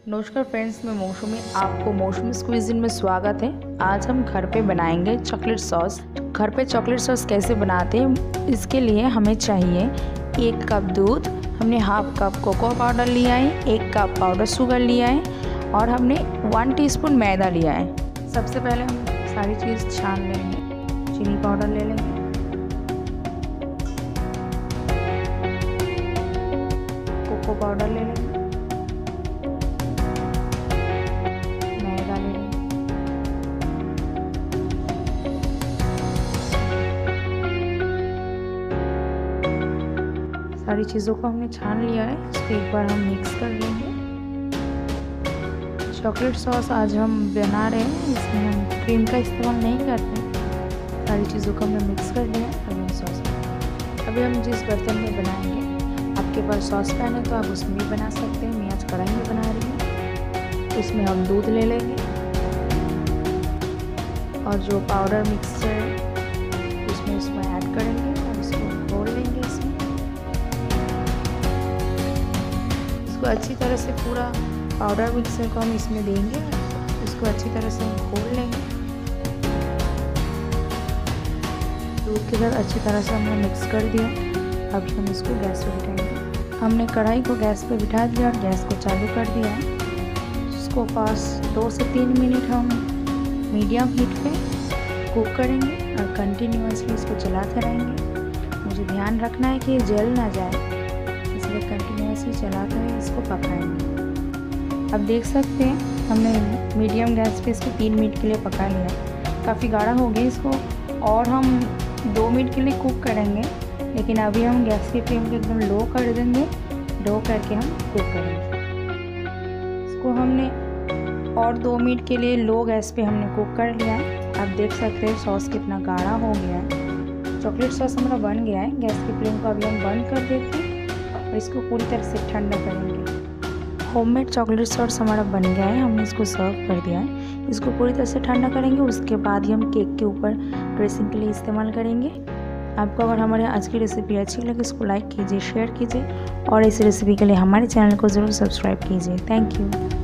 नमस्कार फ्रेंड्स, मैं मौसमी, आपको मौसमी क्विज़िन में स्वागत है। आज हम घर पे बनाएंगे चॉकलेट सॉस। घर पे चॉकलेट सॉस कैसे बनाते हैं, इसके लिए हमें चाहिए 1 कप दूध, हमने हाफ कप कोको पाउडर लिया है, 1 कप पाउडर शुगर लिया है और हमने 1 टीस्पून मैदा लिया है। सबसे पहले हम सारी चीज़ छान लेंगे। चीनी पाउडर ले लेंगे, कोको पाउडर ले लेंगे, सारी चीज़ों को हमने छान लिया है। इसको एक बार हम मिक्स कर लेंगे। चॉकलेट सॉस आज हम बना रहे हैं, इसमें हम क्रीम का इस्तेमाल नहीं करते। सारी चीज़ों को हमने मिक्स कर लिया है। अभी हम जिस बर्तन में बनाएंगे, आपके पास सॉस पैन है तो आप उसमें भी बना सकते हैं। मैं आज कढ़ाई में बना रही हूँ। इसमें हम दूध ले लेंगे और जो पाउडर मिक्सचर है इसमें ऐड करेंगे और इसको घोल लेंगे। इसको अच्छी तरह से पूरा पाउडर मिक्सर को हम इसमें देंगे। इसको अच्छी तरह से हम घोल लेंगे। दूध के साथ अच्छी तरह से हमने मिक्स कर दिया। अब हम इसको गैस पे बिठाएंगे। हमने कढ़ाई को गैस पे बिठा दिया और गैस को चालू कर दिया है। इसको पास 2 से 3 मिनट हम मीडियम हीट पे कुक करेंगे और कंटिन्यूअसली इसको चलाते रहेंगे। मुझे ध्यान रखना है कि ये जल ना जाए, इसलिए कंटिन्यूअसली चलाते हुए इसको पकाएंगे। अब देख सकते हैं हमने मीडियम गैस पे इसको 3 मिनट के लिए पका लिया। काफ़ी गाढ़ा हो गया, इसको और हम 2 मिनट के लिए कुक करेंगे, लेकिन अभी हम गैस की फ्लेम को एकदम लो कर देंगे। लो करके हम कुक करेंगे। इसको हमने और 2 मिनट के लिए लो गैस पे हमने कुक कर लिया है। आप देख सकते हैं सॉस कितना गाढ़ा हो गया है। चॉकलेट सॉस हमारा बन गया है। गैस की फ्लेम को अभी हम बंद कर देते हैं और इसको पूरी तरह से ठंडा करेंगे। होममेड चॉकलेट सॉस हमारा बन गया है। हमने इसको सर्व कर दिया है। इसको पूरी तरह से ठंडा करेंगे, उसके बाद ही हम केक के ऊपर ड्रेसिंग के लिए इस्तेमाल करेंगे। आपको अगर हमारे आज की रेसिपी अच्छी लगे, इसको लाइक कीजिए, शेयर कीजिए और इस रेसिपी के लिए हमारे चैनल को ज़रूर सब्सक्राइब कीजिए। Thank you.